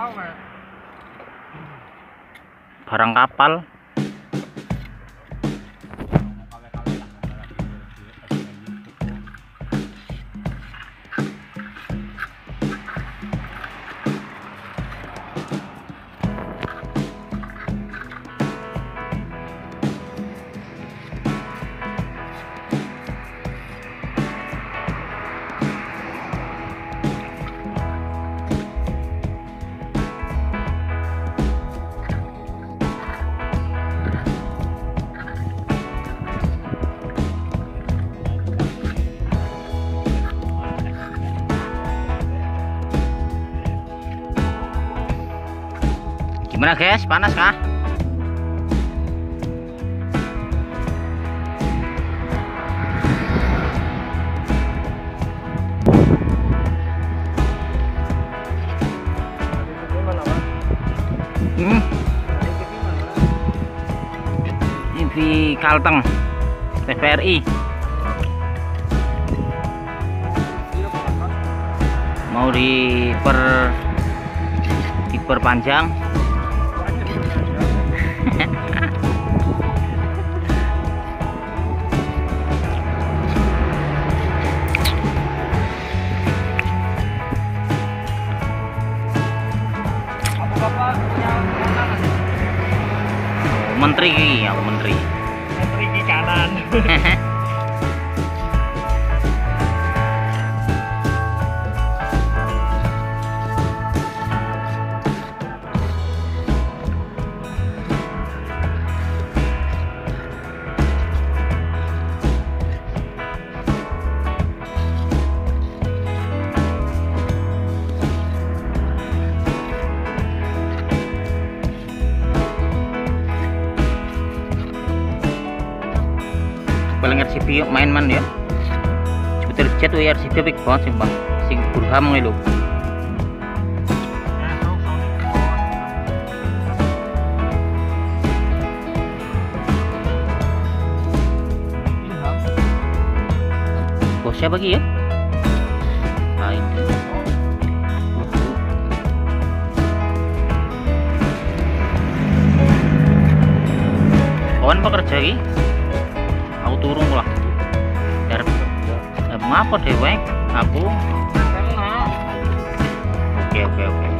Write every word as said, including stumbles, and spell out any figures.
barang kapal. Gimana guys, panas kah? Hmm. Ini Kalteng T V R I mau diper diperpanjang. Menteri ki, aku menteri. Menteri ki kanan. Paling R C B main man ya. Jupiter Jet W R C B big banget sih bang. Sing Burham ngeluh. Bos siapa lagi ya? Nah ini. Kawan pekerja lagi. Aku turun lah biar eh, ngapa dewek aku. Oke oke oke